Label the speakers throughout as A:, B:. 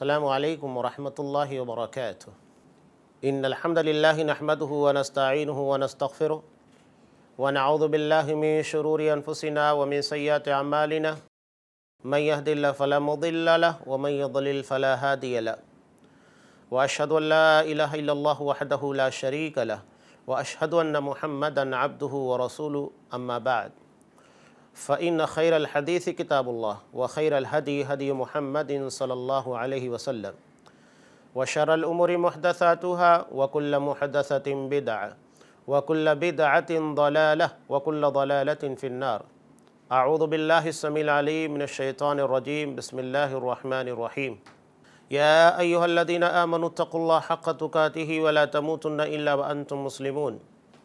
A: السلام علیکم ورحمۃ اللہ وبرکاتہ۔ ان الحمد للہ نحمده ونستعینه ونستغفره ونعوذ باللہ من شرور انفسنا ومن سیئات اعمالنا من يهد الله فلا مضل له ومن يضلل فلا هادي له واشهد ان لا الہ الا اللہ وحدہ لا شریک له واشهد ان محمدا عبدہ ورسولہ اما بعد فإن خير الحديث كتاب الله وخير الهدي هدي محمد صلى الله عليه وسلم وشر الأمور محدثاتها وكل محدثة بدعة وكل بدعة ضلالة وكل ضلالة في النار۔ أعوذ بالله السميع العليم من الشيطان الرجيم، بسم الله الرحمن الرحيم۔ يا أيها الذين آمنوا اتقوا الله حق تقاته ولا تموتن إلا وأنتم مسلمون۔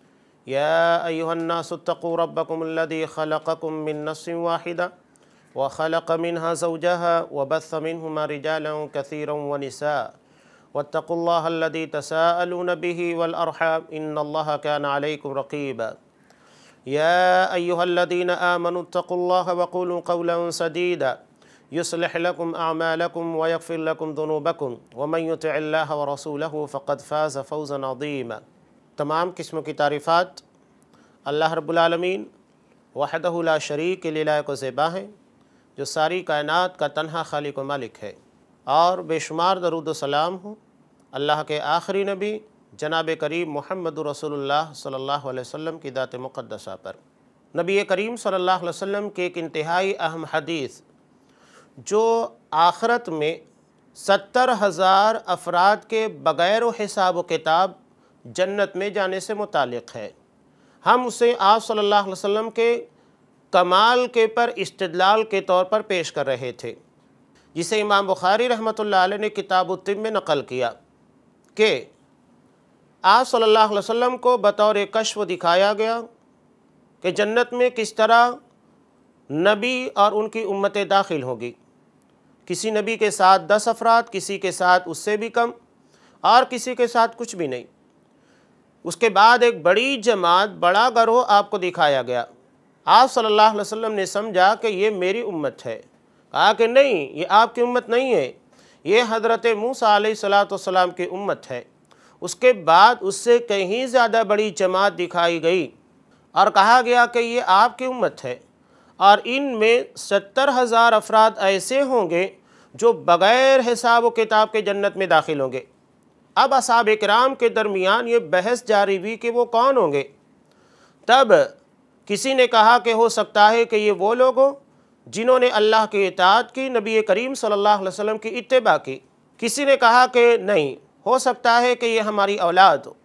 A: يا أيها الناس اتقوا ربكم الذي خلقكم من نفس واحدة وخلق منها زوجها وبث منهما رجالا كثيرا ونساء واتقوا الله الذي تساءلون به والأرحام إن الله كان عليكم رقيبا۔ يا أيها الذين آمنوا اتقوا الله وقولوا قولا سديدا يصلح لكم أعمالكم ويغفر لكم ذنوبكم ومن يطع الله ورسوله فقد فاز فوزا عظيما۔ تمام قسموں کی تعریفات اللہ رب العالمین وحدہ لا شریک کے لیے لائق و زیبا ہیں، جو ساری کائنات کا تنہا خالق و مالک ہے، اور بے شمار درود و سلام ہوں اللہ کے آخری نبی جناب کریم محمد رسول اللہ صلی اللہ علیہ وسلم کی ذات مقدسہ پر۔ نبی کریم صلی اللہ علیہ وسلم کی ایک انتہائی اہم حدیث جو آخرت میں 70,000 افراد کے بغیر و حساب و کتاب جنت میں جانے سے متعلق ہے، ہم اسے آپ صلی اللہ علیہ وسلم کے کمال کے پر استدلال کے طور پر پیش کر رہے تھے، جسے امام بخاری رحمۃ اللہ علیہ نے کتاب الطب میں نقل کیا کہ آپ صلی اللہ علیہ وسلم کو بطور کشف دکھایا گیا کہ جنت میں کس طرح نبی اور ان کی امتیں داخل ہوگی۔ کسی نبی کے ساتھ 10 افراد، کسی کے ساتھ اس سے بھی کم، اور کسی کے ساتھ کچھ بھی نہیں۔ اس کے بعد ایک بڑی جماعت، بڑا گروہ آپ کو دکھایا گیا۔ آپ صلی اللہ علیہ وسلم نے سمجھا کہ یہ میری امت ہے، کہا کہ نہیں، یہ آپ کی امت نہیں ہے، یہ حضرت موسیٰ علیہ السلام کی امت ہے۔ اس کے بعد اس سے کہیں زیادہ بڑی جماعت دکھائی گئی اور کہا گیا کہ یہ آپ کی امت ہے، اور ان میں 70,000 افراد ایسے ہوں گے جو بغیر حساب و کتاب کے جنت میں داخل ہوں گے۔ اب اصحاب کرام کے درمیان یہ بحث جاری ہوئی کہ وہ کون ہوں گے۔ تب کسی نے کہا کہ ہو سکتا ہے کہ یہ وہ لوگ ہوں جنہوں نے اللہ کی اطاعت کی، نبی کریم صلی اللہ علیہ وسلم کی اتباع کی۔ کسی نے کہا کہ نہیں، ہو سکتا ہے کہ یہ ہماری اولاد ہو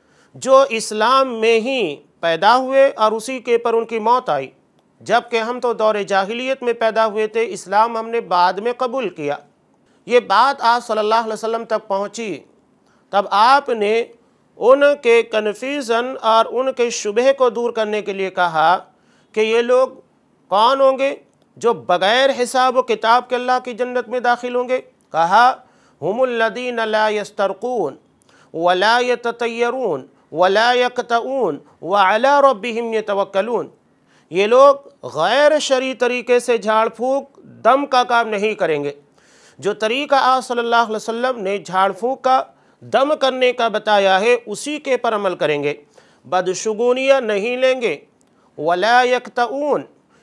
A: جو اسلام میں ہی پیدا ہوئے اور اسی کے پر ان کی موت آئی، جبکہ ہم تو دور جاہلیت میں پیدا ہوئے تھے، اسلام ہم نے بعد میں قبول کیا۔ یہ بات آپ صلی اللہ علیہ وسلم تک پہنچی، تب آپ نے ان کے کنفیوژن اور ان کے شبہ کو دور کرنے کے لیے کہا کہ یہ لوگ کون ہوں گے جو بغیر حساب و کتاب کے اللہ کی جنت میں داخل ہوں گے۔ کہا ہم الذین لا یسترقون ولا یتطیرون ولا یقطعون وعلی ربہم یتوکلون۔ یہ لوگ غیر شرعی طریقے سے جھاڑ پھونک دم کا کام نہیں کریں گے۔ جو طریقہ آپ صلی اللہ علیہ وسلم نے جھاڑ پھونک کا، دم کرنے کا بتایا ہے، اسی کے پر عمل کریں گے، بدشگونیاں نہیں لیں گے، ولا یقطعون،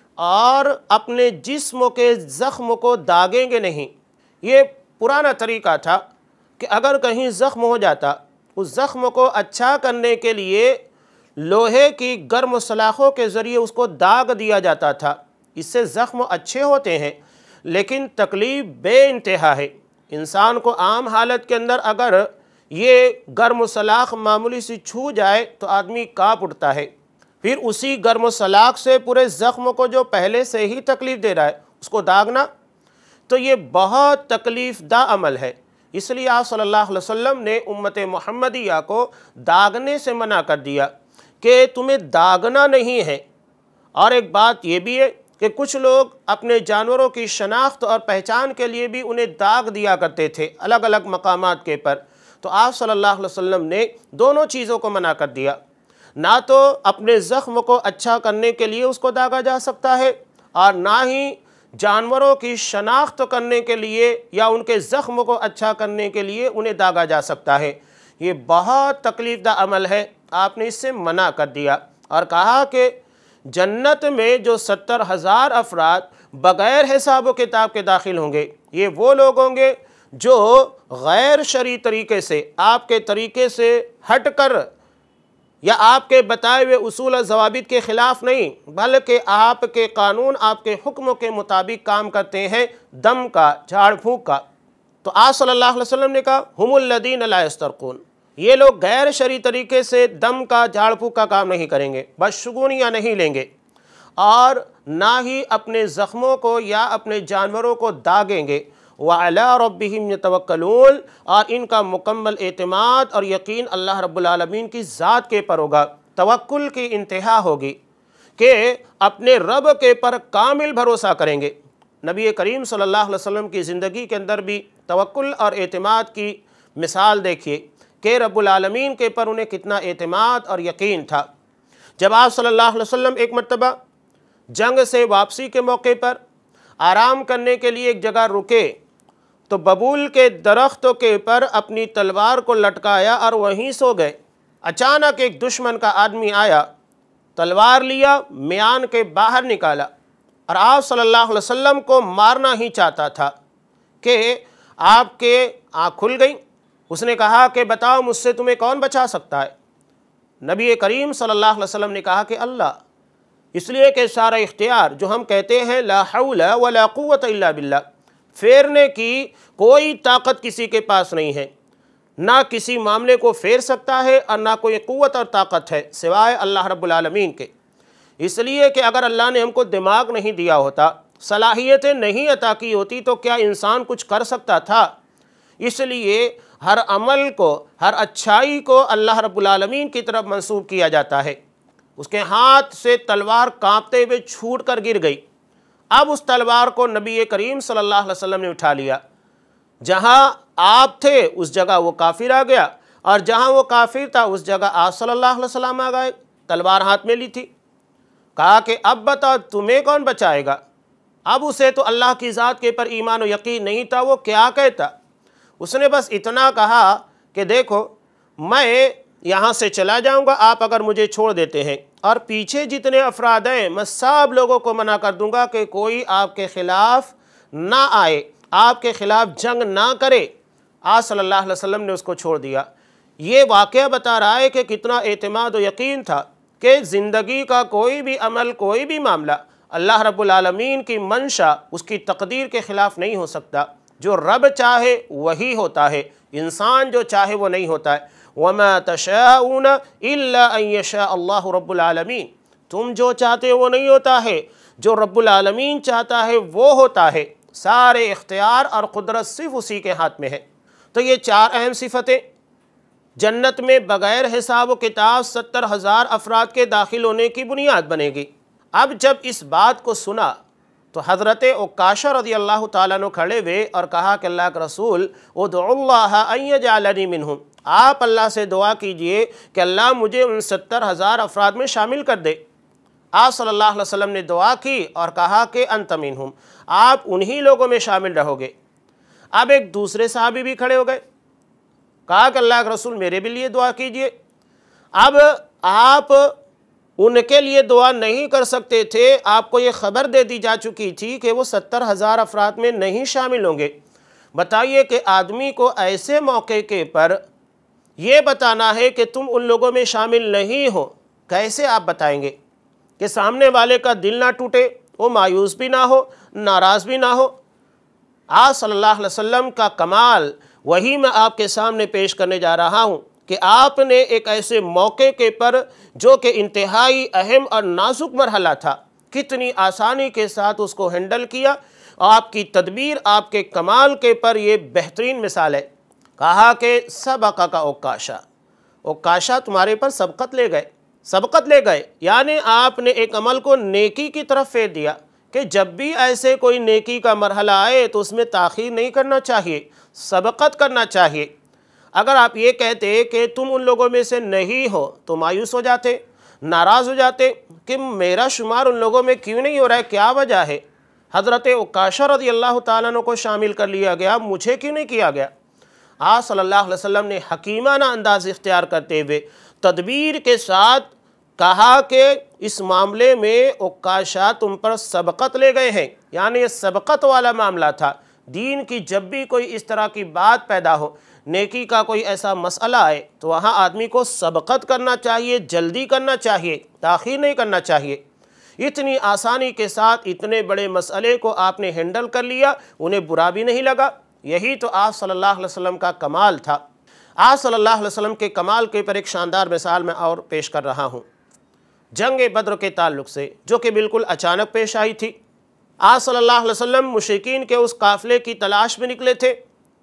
A: اور اپنے جسم کے زخم کو داغیں گے نہیں۔ یہ پرانا طریقہ تھا کہ اگر کہیں زخم ہو جاتا، اس زخم کو اچھا کرنے کے لیے لوہے کی گرم سلاخوں کے ذریعے اس کو داغ دیا جاتا تھا، اس سے زخم اچھے ہوتے ہیں، لیکن تکلیف بے انتہا ہے۔ انسان کو عام حالت کے اندر اگر یہ گرم سلاخ معمولی سی چھو جائے تو آدمی کانپ اٹھتا ہے، پھر اسی گرم سلاخ سے پورے زخم کو جو پہلے سے ہی تکلیف دے رہا ہے اس کو داغنا، تو یہ بہت تکلیف دہ عمل ہے۔ اس لیے آپ صلی اللہ علیہ وسلم نے امت محمدیہ کو داغنے سے منع کر دیا کہ تمہیں داغنا نہیں ہے۔ اور ایک بات یہ بھی ہے کہ کچھ لوگ اپنے جانوروں کی شناخت اور پہچان کے لیے بھی انہیں داغ دیا کرتے تھے الگ الگ مقامات کے پر، تو آپ صلی اللہ علیہ وسلم نے دونوں چیزوں کو منع کر دیا۔ نہ تو اپنے زخم کو اچھا کرنے کے لیے اس کو داغا جا سکتا ہے، اور نہ ہی جانوروں کی شناخت کرنے کے لیے یا ان کے زخم کو اچھا کرنے کے لیے انہیں داغا جا سکتا ہے۔ یہ بہت تکلیف دہ عمل ہے، آپ نے اس سے منع کر دیا اور کہا کہ جنت میں جو 70,000 افراد بغیر حساب و کتاب کے داخل ہوں گے، یہ وہ لوگ ہوں گے جو غیر شرعی طریقے سے، آپ کے طریقے سے ہٹ کر یا آپ کے بتائے ہوئے اصول و ضوابط کے خلاف نہیں، بلکہ آپ کے قانون، آپ کے حکموں کے مطابق کام کرتے ہیں، دم کا، جھاڑ پھونک کا۔ تو آپ صلی اللہ علیہ وسلم نے کہا ہم الذین لا یسترقون، یہ لوگ غیر شرعی طریقے سے دم کا، جھاڑ پھونک کا کام نہیں کریں گے، بدشگونیاں نہیں لیں گے، اور نہ ہی اپنے زخموں کو یا اپنے جانوروں کو داغیں گے۔ وَعَلَىٰ رَبِّهِمْ يَتَوَكَّلُونَ، اور ان کا مکمل اعتماد اور یقین اللہ رب العالمین کی ذات کے پر ہوگا۔ توکل کی انتہا ہوگی کہ اپنے رب کے پر کامل بھروسہ کریں گے۔ نبی کریم صلی اللہ علیہ وسلم کی زندگی کے اندر بھی توکل اور اعتماد کی مثال دیکھیے کہ رب العالمین کے پر انہیں کتنا اعتماد اور یقین تھا۔ جب آپ صلی اللہ علیہ وسلم ایک مرتبہ جنگ سے واپسی کے موقع پر آرام کرنے کے لیے ایک جگہ رکے تو ببول کے درخت کے پر اپنی تلوار کو لٹکایا اور وہیں سو گئے۔ اچانک ایک دشمن کا آدمی آیا، تلوار لیا، میان کے باہر نکالا اور آپ صلی اللہ علیہ وسلم کو مارنا ہی چاہتا تھا کہ آپ کے آنکھ کھل گئی۔ اس نے کہا کہ بتاؤ مجھ سے تمہیں کون بچا سکتا ہے؟ نبی کریم صلی اللہ علیہ وسلم نے کہا کہ اللہ، اس لیے کہ سارا اختیار جو ہم کہتے ہیں لا حول ولا قوت الا باللہ، پھیرنے کی کوئی طاقت کسی کے پاس نہیں ہے، نہ کسی معاملے کو پھیر سکتا ہے اور نہ کوئی قوت اور طاقت ہے سوائے اللہ رب العالمین کے۔ اس لیے کہ اگر اللہ نے ہم کو دماغ نہیں دیا ہوتا، صلاحیتیں نہیں عطا کی ہوتی تو کیا انسان کچھ کر سکتا تھا؟ اس لیے ہر عمل کو، ہر اچھائی کو اللہ رب العالمین کی طرف منسوب کیا جاتا ہے۔ اس کے ہاتھ سے تلوار کانپتے ہوئے چھوٹ کر گر گئی۔ اب اس تلوار کو نبی کریم صلی اللہ علیہ وسلم نے اٹھا لیا۔ جہاں آپ تھے اس جگہ وہ کافر آ گیا، اور جہاں وہ کافر تھا اس جگہ آپ صلی اللہ علیہ وسلم آ گئے، تلوار ہاتھ میں لی تھی۔ کہا کہ اب بتاؤ تمہیں کون بچائے گا؟ اب اسے تو اللہ کی ذات کے پر ایمان و یقین نہیں تھا، وہ کیا کہتا؟ اس نے بس اتنا کہا کہ دیکھو میں یہاں سے چلا جاؤں گا، آپ اگر مجھے چھوڑ دیتے ہیں، اور پیچھے جتنے افراد ہیں میں سب لوگوں کو منع کر دوں گا کہ کوئی آپ کے خلاف نہ آئے، آپ کے خلاف جنگ نہ کرے۔ آپ صلی اللہ علیہ وسلم نے اس کو چھوڑ دیا۔ یہ واقعہ بتا رہا ہے کہ کتنا اعتماد و یقین تھا کہ زندگی کا کوئی بھی عمل، کوئی بھی معاملہ اللہ رب العالمین کی منشا، اس کی تقدیر کے خلاف نہیں ہو سکتا۔ جو رب چاہے وہی ہوتا ہے، انسان جو چاہے وہ نہیں ہوتا ہے۔ وَمَا تَشَاءُونَ إِلَّا أَن يَشَاءَ اللَّهُ رَبُّ الْعَالَمِينَ، تم جو چاہتے وہ نہیں ہوتا ہے، جو رب العالمین چاہتا ہے وہ ہوتا ہے۔ سارے اختیار اور قدرت صرف اسی کے ہاتھ میں ہے۔ تو یہ چار اہم صفتیں جنت میں بغیر حساب و کتاب 70,000 افراد کے داخل ہونے کی بنیاد بنے گی۔ اب جب اس بات کو سنا تو حضرت عکاشہ رضی اللہ تعالیٰ عنہ کھڑے ہوئے اور کہا کہ اللہ کے رسول ادعو اللہ ان یجعلنی منہم، آپ اللہ سے دعا کیجئے کہ اللہ مجھے ان 70,000 افراد میں شامل کر دے۔ آپ صلی اللہ علیہ وسلم نے دعا کی اور کہا کہ انت منہم، آپ انہی لوگوں میں شامل رہو گے۔ اب ایک دوسرے صحابی بھی کھڑے ہو گئے، کہا کہ اللہ کے رسول میرے بھی لیے دعا کیجئے۔ اب آپ ان کے لیے دعا نہیں کر سکتے تھے، آپ کو یہ خبر دے دی جا چکی تھی کہ وہ 70,000 افراد میں نہیں شامل ہوں گے۔ بتائیے کہ آدمی کو ایسے موقع کے پر یہ بتانا ہے کہ تم ان لوگوں میں شامل نہیں ہو، کیسے آپ بتائیں گے کہ سامنے والے کا دل نہ ٹوٹے، وہ مایوس بھی نہ ہو، ناراض بھی نہ ہو؟ آپ صلی اللہ علیہ وسلم کا کمال وہی میں آپ کے سامنے پیش کرنے جا رہا ہوں کہ آپ نے ایک ایسے موقع کے پر جو کہ انتہائی اہم اور نازک مرحلہ تھا، کتنی آسانی کے ساتھ اس کو ہینڈل کیا۔ آپ کی تدبیر، آپ کے کمال کے پر یہ بہترین مثال ہے۔ کہا کہ سبقہ کا عکاشہ، عکاشہ تمہارے پر سبقت لے گئے، یعنی آپ نے ایک عمل کو نیکی کی طرف پھیر دیا کہ جب بھی ایسے کوئی نیکی کا مرحلہ آئے تو اس میں تاخیر نہیں کرنا چاہیے، سبقت کرنا چاہیے۔ اگر آپ یہ کہتے کہ تم ان لوگوں میں سے نہیں ہو تو مایوس ہو جاتے، ناراض ہو جاتے کہ میرا شمار ان لوگوں میں کیوں نہیں ہو رہا ہے، کیا وجہ ہے؟ حضرت عکاشہ رضی اللہ تعالیٰ عنہ کو شامل کر لیا گیا، مجھے کیوں نہیں کیا گیا؟ آپ صلی اللہ علیہ وسلم نے حکیمانہ انداز اختیار کرتے ہوئے تدبیر کے ساتھ کہا کہ اس معاملے میں عکاشہ تم پر سبقت لے گئے ہیں، یعنی یہ سبقت والا معاملہ تھا۔ دین کی جب بھی کوئی اس طرح کی بات پیدا ہو، نیکی کا کوئی ایسا مسئلہ آئے، تو وہاں آدمی کو سبقت کرنا چاہیے، جلدی کرنا چاہیے، تاخیر نہیں کرنا چاہیے۔ اتنی آسانی کے ساتھ اتنے بڑے مسئلے کو آپ نے ہینڈل کر لیا، انہیں برا بھی نہیں لگا۔ یہی تو آپ صلی اللہ علیہ وسلم کا کمال تھا۔ آپ صلی اللہ علیہ وسلم کے کمال کے پر ایک شاندار مثال میں اور پیش کر رہا ہوں، جنگ بدر کے تعلق سے، جو کہ بالکل اچانک پیش آئی تھی۔ آپ صلی اللہ علیہ وسلم مشرکین کے اس قافلے کی تلاش میں نکلے تھے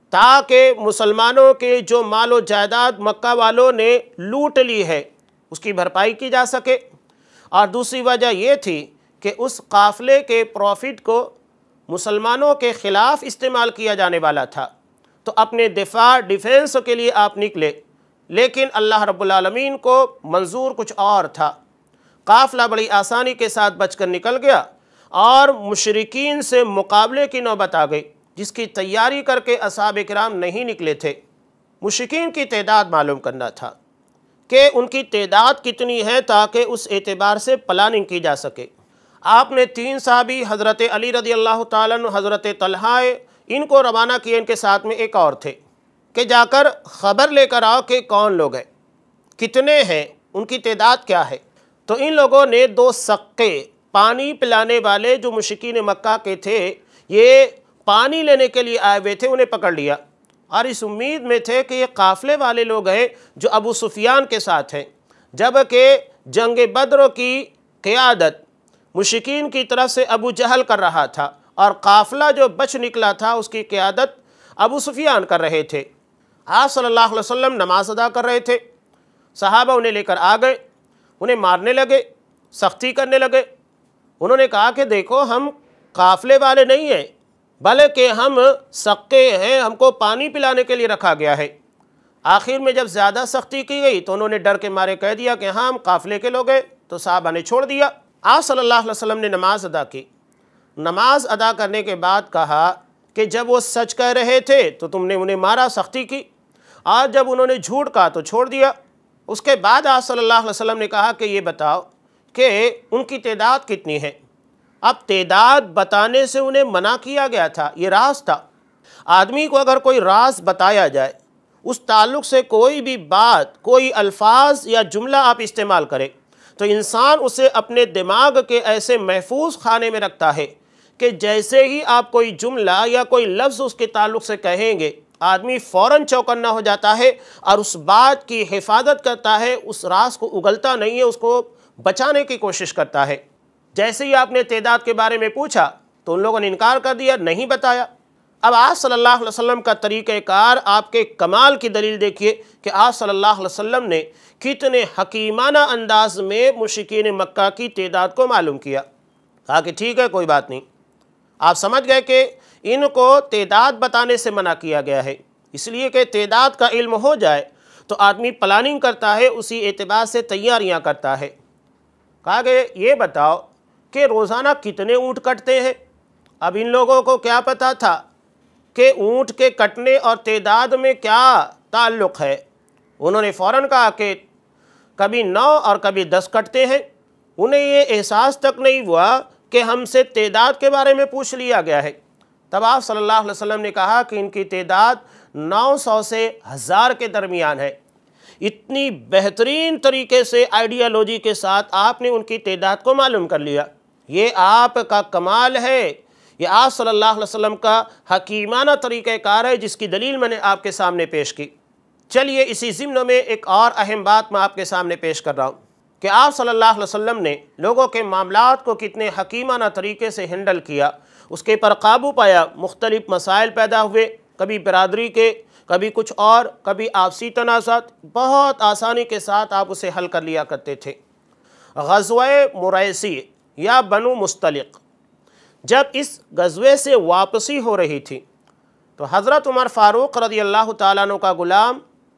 A: تاکہ مسلمانوں کے جو مال و جائیداد مکہ والوں نے لوٹ لی ہے اس کی بھرپائی کی جا سکے، اور دوسری وجہ یہ تھی کہ اس قافلے کے پروفٹ کو مسلمانوں کے خلاف استعمال کیا جانے والا تھا۔ تو اپنے دفاع ڈیفینس کے لیے آپ نکلے، لیکن اللہ رب العالمین کو منظور کچھ اور تھا۔ قافلہ بڑی آسانی کے ساتھ بچ کر نکل گیا اور مشرکین سے مقابلے کی نوبت آ گئی، جس کی تیاری کر کے اصحاب کرام نہیں نکلے تھے۔ مشرکین کی تعداد معلوم کرنا تھا کہ ان کی تعداد کتنی ہے تاکہ اس اعتبار سے پلاننگ کی جا سکے۔ آپ نے 3 صحابی، حضرت علی رضی اللہ تعالیٰ عنہ، حضرت طلحہ، ان کو روانہ کیے، ان کے ساتھ میں ایک اور تھے کہ جا کر خبر لے کر آؤ کہ کون لوگ ہیں، کتنے ہیں، ان کی تعداد کیا ہے۔ تو ان لوگوں نے 2 سقے پانی پلانے والے جو مشرکین مکہ کے تھے، یہ پانی لینے کے لیے آئے ہوئے تھے، انہیں پکڑ لیا، اور اس امید میں تھے کہ یہ قافلے والے لوگ ہیں جو ابو سفیان کے ساتھ ہیں، جبکہ جنگ بدر کی قیادت مشرکین کی طرف سے ابو جہل کر رہا تھا، اور قافلہ جو بچ نکلا تھا اس کی قیادت ابو سفیان کر رہے تھے۔ آپ صلی اللہ علیہ وسلم نماز ادا کر رہے تھے، صحابہ انہیں لے کر آ گئے، انہیں مارنے لگے، سختی کرنے لگے۔ انہوں نے کہا کہ دیکھو، ہم قافلے والے نہیں ہیں، بلکہ ہم سقے ہیں، ہم کو پانی پلانے کے لیے رکھا گیا ہے۔ آخر میں جب زیادہ سختی کی گئی تو انہوں نے ڈر کے مارے کہہ دیا کہ ہاں، ہم قافلے کے لوگ ہیں، تو صحابہ نے چھوڑ دیا۔ آپ صلی اللہ علیہ وسلم نے نماز ادا کی۔ نماز ادا کرنے کے بعد کہا کہ جب وہ سچ کہہ رہے تھے تو تم نے انہیں مارا، سختی کی، اور جب انہوں نے جھوٹ کہا تو چھوڑ دیا۔ اس کے بعد آپ صلی اللہ علیہ وسلم نے کہا کہ یہ بتاؤ کہ ان کی تعداد کتنی ہے۔ اب تعداد بتانے سے انہیں منع کیا گیا تھا، یہ راز تھا۔ آدمی کو اگر کوئی راز بتایا جائے، اس تعلق سے کوئی بھی بات، کوئی الفاظ یا جملہ آپ استعمال کریں، تو انسان اسے اپنے دماغ کے ایسے محفوظ خانے میں رکھتا ہے کہ جیسے ہی آپ کوئی جملہ یا کوئی لفظ اس کے تعلق سے کہیں گے، آدمی فوراً چوکنا ہو جاتا ہے اور اس بات کی حفاظت کرتا ہے، اس راز کو اگلتا نہیں ہے، اس کو بچانے کی کوشش کرتا ہے۔ جیسے ہی آپ نے تعداد کے بارے میں پوچھا تو ان لوگوں نے انکار کر دیا، نہیں بتایا۔ اب آپ صلی اللہ علیہ وسلم کا طریقہ کار، آپ کے کمال کی دلیل دیکھیے کہ آپ صلی اللہ علیہ وسلم نے کتنے حکیمانہ انداز میں مشرکین مکہ کی تعداد کو معلوم کیا۔ کہا کہ ٹھیک ہے، کوئی بات نہیں۔ آپ سمجھ گئے کہ ان کو تعداد بتانے سے منع کیا گیا ہے، اس لیے کہ تعداد کا علم ہو جائے تو آدمی پلاننگ کرتا ہے، اسی اعتبار سے تیاریاں کرتا ہے۔ کہا کہ یہ بتاؤ کہ روزانہ کتنے اونٹ کٹتے ہیں۔ اب ان لوگوں کو کیا پتہ تھا کہ اونٹ کے کٹنے اور تعداد میں کیا تعلق ہے۔ انہوں نے فوراً کہا کہ کبھی 9 اور کبھی 10 کٹتے ہیں۔ انہیں یہ احساس تک نہیں ہوا کہ ہم سے تعداد کے بارے میں پوچھ لیا گیا ہے۔ تب آپ صلی اللہ علیہ وسلم نے کہا کہ ان کی تعداد 900 سے 1000 کے درمیان ہے۔ اتنی بہترین طریقے سے آئیڈیالوجی کے ساتھ آپ نے ان کی تعداد کو معلوم کر لیا۔ یہ آپ کا کمال ہے، یہ آپ صلی اللہ علیہ وسلم کا حکیمانہ طریقہ کار ہے، جس کی دلیل میں نے آپ کے سامنے پیش کی۔ چلیے اسی ضمن میں ایک اور اہم بات میں آپ کے سامنے پیش کر رہا ہوں کہ آپ صلی اللہ علیہ وسلم نے لوگوں کے معاملات کو کتنے حکیمانہ طریقے سے ہینڈل کیا، اس کے پر قابو پایا۔ مختلف مسائل پیدا ہوئے، کبھی برادری کے، کبھی کچھ اور، کبھی آپسی تنازعات، بہت آسانی کے ساتھ آپ اسے حل کر لیا کرتے تھے۔ غزوہ مریسی یا بنو مستلق، جب اس غزوے سے واپسی ہو رہی تھی تو حضرت عمر فاروق رضی اللہ تعالیٰ عنہ کا غلام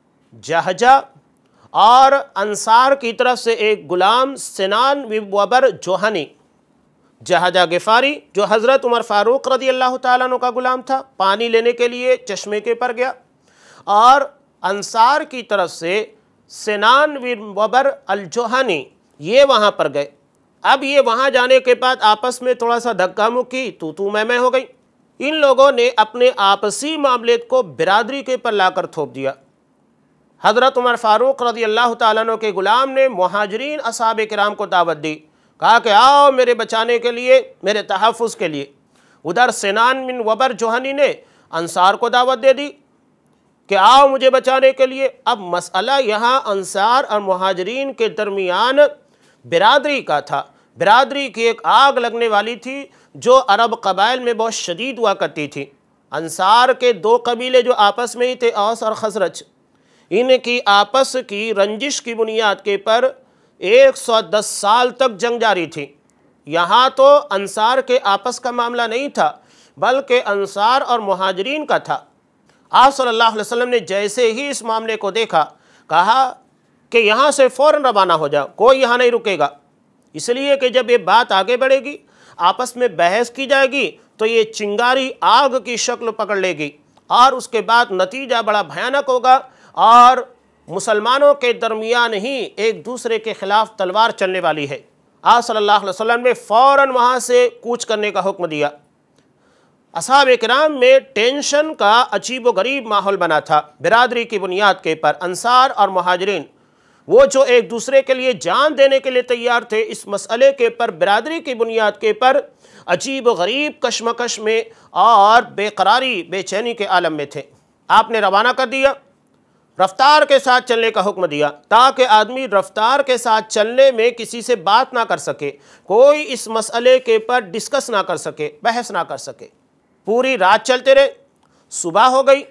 A: جہجہ اور انصار کی طرف سے ایک غلام سنان وبر جوہنی، جہادہ غفاری جو حضرت عمر فاروق رضی اللہ تعالیٰ عنہ کا غلام تھا، پانی لینے کے لیے چشمے کے پر گیا، اور انصار کی طرف سے سنان بن وبر الجہنی یہ وہاں پر گئے۔ اب یہ وہاں جانے کے بعد آپس میں تھوڑا سا دھکا مکی، تو میں ہو گئی۔ ان لوگوں نے اپنے آپسی معاملے کو برادری کے پر لا کر تھوپ دیا۔ حضرت عمر فاروق رضی اللہ تعالیٰ عنہ کے غلام نے مہاجرین اصحاب کرام کو دعوت دی، کہا کہ آؤ میرے بچانے کے لیے، میرے تحفظ کے لیے۔ ادھر سنان بن وبر جوہنی نے انصار کو دعوت دے دی کہ آؤ مجھے بچانے کے لیے۔ اب مسئلہ یہاں انصار اور مہاجرین کے درمیان برادری کا تھا۔ برادری کی ایک آگ لگنے والی تھی جو عرب قبائل میں بہت شدید ہوا کرتی تھی۔ انصار کے دو قبیلے جو آپس میں ہی تھے، اوس اور خزرج، ان کی آپس کی رنجش کی بنیاد کے پر 110 سال تک جنگ جاری تھی۔ یہاں تو انصار کے آپس کا معاملہ نہیں تھا، بلکہ انصار اور مہاجرین کا تھا۔ آپ صلی اللہ علیہ وسلم نے جیسے ہی اس معاملے کو دیکھا، کہا کہ یہاں سے فوراً روانہ ہو جاؤ، کوئی یہاں نہیں رکے گا، اس لیے کہ جب یہ بات آگے بڑھے گی، آپس میں بحث کی جائے گی، تو یہ چنگاری آگ کی شکل پکڑ لے گی، اور اس کے بعد نتیجہ بڑا بھیانک ہوگا، اور مسلمانوں کے درمیان ہی ایک دوسرے کے خلاف تلوار چلنے والی ہے۔ آپ صلی اللہ علیہ وسلم نے فوراً وہاں سے کوچ کرنے کا حکم دیا۔ اصحاب کرام میں ٹینشن کا عجیب و غریب ماحول بنا تھا۔ برادری کی بنیاد کے پر انصار اور مہاجرین، وہ جو ایک دوسرے کے لیے جان دینے کے لیے تیار تھے، اس مسئلے کے پر برادری کی بنیاد کے پر عجیب و غریب کشمکش میں اور بے قراری بے چینی کے عالم میں تھے۔ آپ نے روانہ کر دیا، رفتار کے ساتھ چلنے کا حکم دیا، تاکہ آدمی رفتار کے ساتھ چلنے میں کسی سے بات نہ کر سکے، کوئی اس مسئلے کے پر ڈسکس نہ کر سکے، بحث نہ کر سکے۔ پوری رات چلتے رہے، صبح ہو گئی،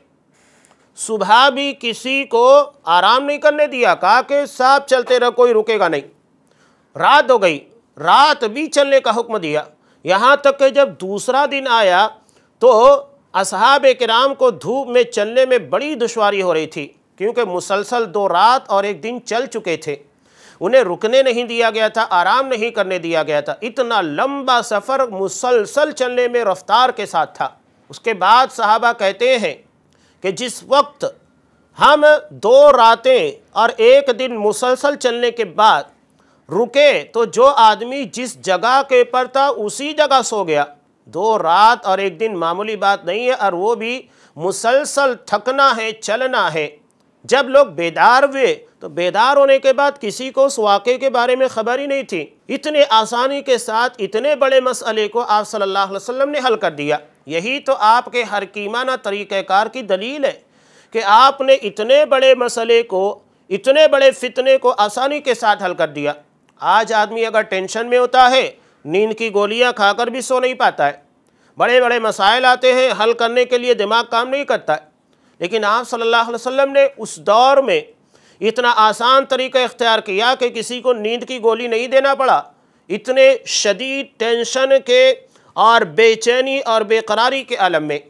A: صبح بھی کسی کو آرام نہیں کرنے دیا، کہا کہ صاحب چلتے رہو، کوئی رکے گا نہیں۔ رات ہو گئی، رات بھی چلنے کا حکم دیا، یہاں تک کہ جب دوسرا دن آیا تو اصحاب کرام کو دھوپ میں چلنے میں بڑی دشواری ہو رہی تھی، کیونکہ مسلسل 2 رات اور 1 دن چل چکے تھے، انہیں رکنے نہیں دیا گیا تھا، آرام نہیں کرنے دیا گیا تھا۔ اتنا لمبا سفر مسلسل چلنے میں رفتار کے ساتھ تھا۔ اس کے بعد صحابہ کہتے ہیں کہ جس وقت ہم 2 راتیں اور 1 دن مسلسل چلنے کے بعد رکے تو جو آدمی جس جگہ کے پر تھا اسی جگہ سو گیا۔ 2 رات اور 1 دن معمولی بات نہیں ہے، اور وہ بھی مسلسل تھکنا ہے، چلنا ہے۔ جب لوگ بیدار ہوئے تو بیدار ہونے کے بعد کسی کو اس واقعے کے بارے میں خبر ہی نہیں تھی۔ اتنے آسانی کے ساتھ اتنے بڑے مسئلے کو آپ صلی اللہ علیہ وسلم نے حل کر دیا۔ یہی تو آپ کے حکیمانہ طریقہ کار کی دلیل ہے کہ آپ نے اتنے بڑے مسئلے کو، اتنے بڑے فتنے کو آسانی کے ساتھ حل کر دیا۔ آج آدمی اگر ٹینشن میں ہوتا ہے، نیند کی گولیاں کھا کر بھی سو نہیں پاتا ہے، بڑے بڑے مسائل آتے ہیں، حل کرنے کے لیے دماغ کام نہیں کرتا ہے۔ لیکن آپ صلی اللہ علیہ وسلم نے اس دور میں اتنا آسان طریقہ اختیار کیا کہ کسی کو نیند کی گولی نہیں دینا پڑا۔ اتنے شدید ٹینشن کے اور بے چینی اور بے قراری کے عالم میں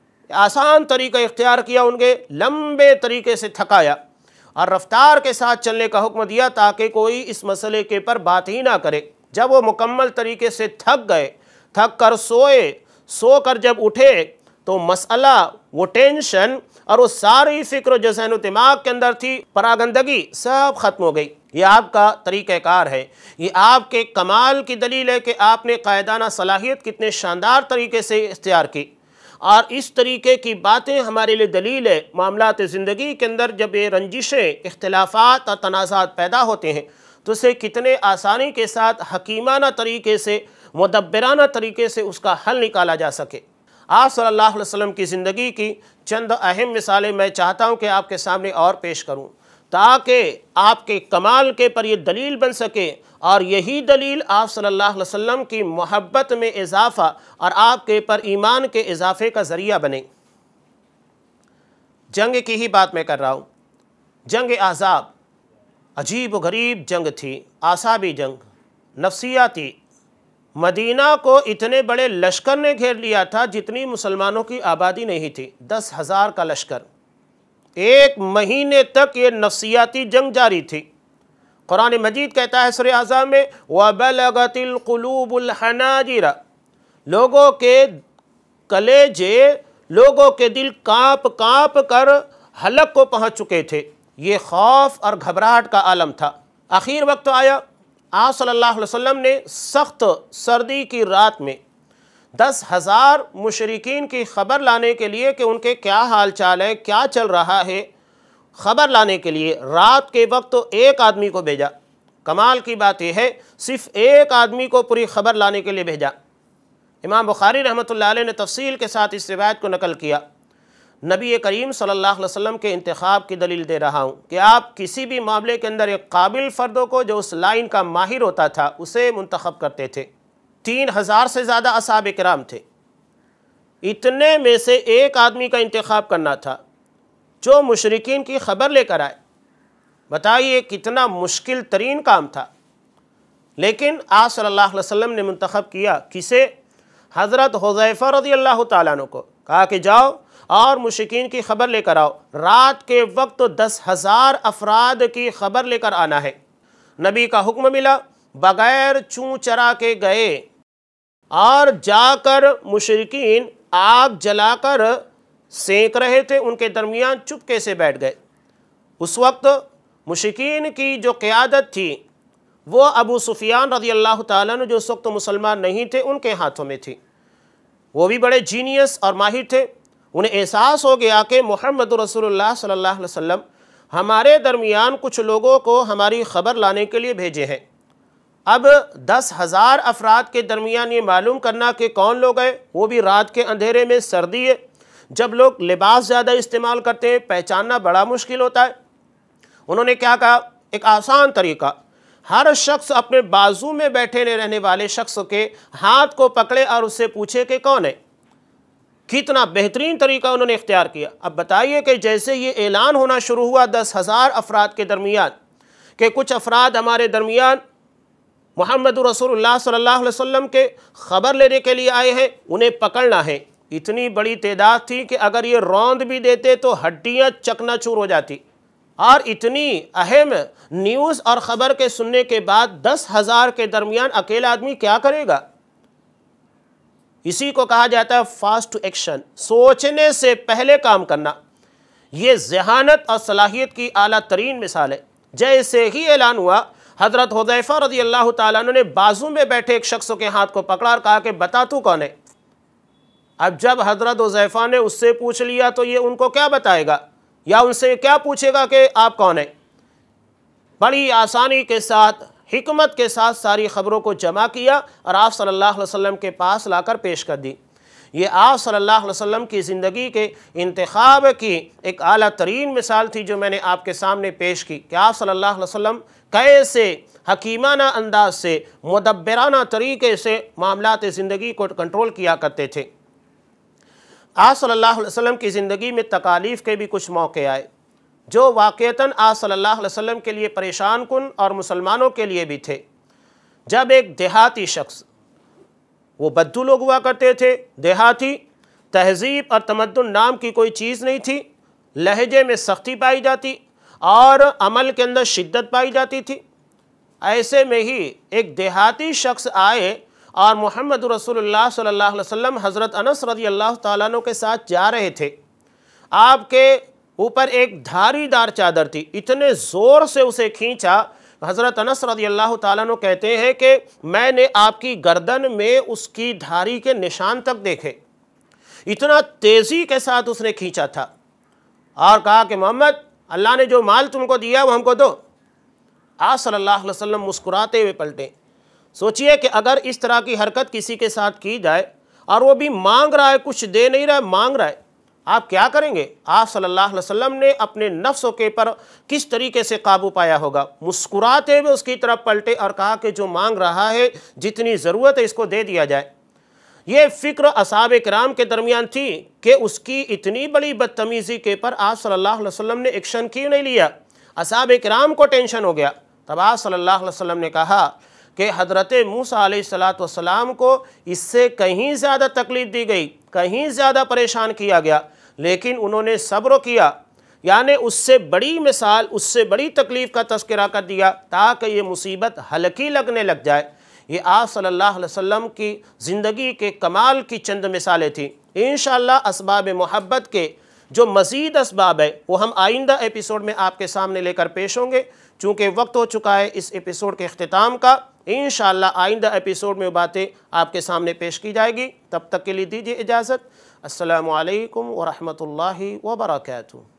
A: آسان طریقہ اختیار کیا، ان کے لمبے طریقے سے تھکایا اور رفتار کے ساتھ چلنے کا حکم دیا، تاکہ کوئی اس مسئلے کے پر بات ہی نہ کرے۔ جب وہ مکمل طریقے سے تھک گئے، تھک کر سوئے، سو کر جب اٹھے تو مسئلہ، وہ ٹینشن اور وہ ساری فکر جو ذہن و دماغ کے اندر تھی، پراگندگی، سب ختم ہو گئی۔ یہ آپ کا طریقہ کار ہے، یہ آپ کے کمال کی دلیل ہے کہ آپ نے قائدانہ صلاحیت کتنے شاندار طریقے سے اختیار کی۔ اور اس طریقے کی باتیں ہمارے لیے دلیل ہے۔ معاملات زندگی کے اندر جب یہ رنجشیں، اختلافات اور تنازعات پیدا ہوتے ہیں تو اسے کتنے آسانی کے ساتھ حکیمانہ طریقے سے، مدبرانہ طریقے سے اس کا حل نکالا جا سکے۔ آپ صلی اللہ علیہ وسلم کی زندگی کی چند اہم مثالیں میں چاہتا ہوں کہ آپ کے سامنے اور پیش کروں، تاکہ آپ کے کمال کے پر یہ دلیل بن سکے، اور یہی دلیل آپ صلی اللہ علیہ وسلم کی محبت میں اضافہ اور آپ کے پر ایمان کے اضافے کا ذریعہ بنے۔ جنگ کی ہی بات میں کر رہا ہوں، جنگ احزاب عجیب و غریب جنگ تھی، اعصابی جنگ، نفسیاتی۔ مدینہ کو اتنے بڑے لشکر نے گھیر لیا تھا جتنی مسلمانوں کی آبادی نہیں تھی، 10,000 کا لشکر۔ 1 مہینے تک یہ نفسیاتی جنگ جاری تھی، قرآن مجید کہتا ہے سورہ احزاب میں وَبَلَغَتِ الْقُلُوبُ الْحَنَاجِرَ، لوگوں کے کلیجے، لوگوں کے دل کانپ کانپ کر حلق کو پہنچ چکے تھے۔ یہ خوف اور گھبراہٹ کا عالم تھا۔ آخر وقت آیا، آپ صلی اللہ علیہ وسلم نے سخت سردی کی رات میں 10,000 مشرکین کی خبر لانے کے لیے کہ ان کے کیا حال چال ہے، کیا چل رہا ہے، خبر لانے کے لیے رات کے وقت ایک آدمی کو بھیجا۔ کمال کی بات یہ ہے، صرف ایک آدمی کو پوری خبر لانے کے لیے بھیجا۔ امام بخاری رحمۃ اللہ علیہ نے تفصیل کے ساتھ اس روایت کو نقل کیا۔ نبی کریم صلی اللہ علیہ وسلم کے انتخاب کی دلیل دے رہا ہوں کہ آپ کسی بھی معاملے کے اندر ایک قابل فردوں کو جو اس لائن کا ماہر ہوتا تھا اسے منتخب کرتے تھے۔ 3,000 سے زیادہ اصحاب کرام تھے، اتنے میں سے ایک آدمی کا انتخاب کرنا تھا جو مشرکین کی خبر لے کر آئے۔ بتائیے کتنا مشکل ترین کام تھا، لیکن آپ صلی اللہ علیہ وسلم نے منتخب کیا کسے؟ حضرت حذیفہ رضی اللہ تعالیٰ عنہ کو، کہا کہ جاؤ اور مشرکین کی خبر لے کر آؤ۔ رات کے وقت 10,000 افراد کی خبر لے کر آنا ہے۔ نبی کا حکم ملا، بغیر چوں چرا کے گئے اور جا کر مشرکین آگ جلا کر سینک رہے تھے، ان کے درمیان چپکے سے بیٹھ گئے۔ اس وقت مشرکین کی جو قیادت تھی وہ ابو سفیان رضی اللہ تعالیٰ عنہ جو اس وقت مسلمان نہیں تھے ان کے ہاتھوں میں تھی۔ وہ بھی بڑے جینیس اور ماہر تھے۔ انہیں احساس ہو گیا کہ محمد رسول اللہ صلی اللہ علیہ وسلم ہمارے درمیان کچھ لوگوں کو ہماری خبر لانے کے لیے بھیجے ہیں۔ اب 10,000 افراد کے درمیان یہ معلوم کرنا کہ کون لوگ ہیں، وہ بھی رات کے اندھیرے میں، سردی ہے، جب لوگ لباس زیادہ استعمال کرتے ہیں پہچاننا بڑا مشکل ہوتا ہے۔ انہوں نے کیا کہا؟ ایک آسان طریقہ، ہر شخص اپنے بازو میں بیٹھے رہنے والے شخص کے ہاتھ کو پکڑے اور اس سے پوچھے کہ کون ہے۔ کتنا بہترین طریقہ انہوں نے اختیار کیا۔ اب بتائیے کہ جیسے یہ اعلان ہونا شروع ہوا 10,000 افراد کے درمیان کہ کچھ افراد ہمارے درمیان محمد رسول اللہ صلی اللہ علیہ وسلم کے خبر لینے کے لیے آئے ہیں، انہیں پکڑنا ہے۔ اتنی بڑی تعداد تھی کہ اگر یہ روند بھی دیتے تو ہڈیاں چکنا چور ہو جاتی۔ اور اتنی اہم نیوز اور خبر کے سننے کے بعد 10,000 کے درمیان اکیلا آدمی کیا کرے گا؟ اسی کو کہا جاتا ہے فاسٹ ٹو ایکشن، سوچنے سے پہلے کام کرنا۔ یہ ذہانت اور صلاحیت کی اعلیٰ ترین مثال ہے۔ جیسے ہی اعلان ہوا، حضرت حذیفہ رضی اللہ تعالیٰ عنہ نے بازو میں بیٹھے ایک شخص کے ہاتھ کو پکڑا اور کہا کہ بتا تو کون ہے۔ اب جب حضرت حذیفہ نے اس سے پوچھ لیا تو یہ ان کو کیا بتائے گا، یا ان سے کیا پوچھے گا کہ آپ کون ہیں؟ بڑی آسانی کے ساتھ، حکمت کے ساتھ ساری خبروں کو جمع کیا اور آپ صلی اللہ علیہ وسلم کے پاس لا کر پیش کر دی۔ یہ آپ صلی اللہ علیہ وسلم کی زندگی کے انتخاب کی ایک اعلیٰ ترین مثال تھی جو میں نے آپ کے سامنے پیش کی کہ آپ صلی اللہ علیہ وسلم کیسے حکیمانہ انداز سے، مدبرانہ طریقے سے معاملات زندگی کو کنٹرول کیا کرتے تھے۔ آپ صلی اللہ علیہ وسلم کی زندگی میں تکالیف کے بھی کچھ موقع آئے جو واقعتاً آپ صلی اللہ علیہ وسلم کے لیے پریشان کن اور مسلمانوں کے لیے بھی تھے۔ جب ایک دیہاتی شخص، وہ بدو لوگ ہوا کرتے تھے، دیہاتی، تہذیب اور تمدن نام کی کوئی چیز نہیں تھی، لہجے میں سختی پائی جاتی اور عمل کے اندر شدت پائی جاتی تھی۔ ایسے میں ہی ایک دیہاتی شخص آئے اور محمد رسول اللہ صلی اللہ علیہ وسلم حضرت انس رضی اللہ تعالیٰ عنہ کے ساتھ جا رہے تھے۔ آپ کے اوپر ایک دھاری دار چادر تھی، اتنے زور سے اسے کھینچا، حضرت انس رضی اللہ تعالیٰ عنہ کہتے ہیں کہ میں نے آپ کی گردن میں اس کی دھاری کے نشان تک دیکھے، اتنا تیزی کے ساتھ اس نے کھینچا تھا، اور کہا کہ محمد، اللہ نے جو مال تم کو دیا وہ ہم کو دو۔ آپ صلی اللہ علیہ وسلم مسکراتے ہوئے پلٹے۔ سوچئے کہ اگر اس طرح کی حرکت کسی کے ساتھ کی جائے اور وہ بھی مانگ رہا ہے، کچھ دے نہیں رہا ہے، مانگ رہا ہے، آپ کیا کریں گے؟ آپ صلی اللہ علیہ وسلم نے اپنے نفس کے پر کس طریقے سے قابو پایا ہوگا؟ مسکراتے ہوئے اس کی طرف پلٹے اور کہا کہ جو مانگ رہا ہے، جتنی ضرورت ہے اس کو دے دیا جائے۔ یہ فکر اصحاب کرام کے درمیان تھی کہ اس کی اتنی بڑی بدتمیزی کے پر آپ صلی اللہ علیہ وسلم نے ایکشن کیوں نہیں لیا؟ اصحاب کرام کو ٹینشن ہو گیا۔ تب آپ صلی اللہ علیہ وسلم نے کہا کہ حضرت موسیٰ علیہ السلام کو اس سے کہیں زیادہ تکلیف دی گئی، کہیں زیادہ پریشان کیا گیا، لیکن انہوں نے صبر کیا یعنی اس سے بڑی مثال، اس سے بڑی تکلیف کا تذکرہ کر دیا تاکہ یہ مصیبت ہلکی لگنے لگ جائے۔ یہ آپ صلی اللہ علیہ وسلم کی زندگی کے کمال کی چند مثالیں تھیں۔ انشاءاللہ اسباب محبت کے جو مزید اسباب ہے وہ ہم آئندہ ایپیسوڈ میں آپ کے سامنے لے کر پیش ہوں گے۔ چونکہ وقت ہو چکا ہے اس ایپیسوڈ کے اختتام کا، انشاءاللہ آئندہ ایپیسوڈ میں باتیں آپ کے سامنے پیش کی جائے گی۔ تب تک کے لیے دیجیے اجازت۔ السلام علیکم ورحمۃ اللہ وبرکاتہ۔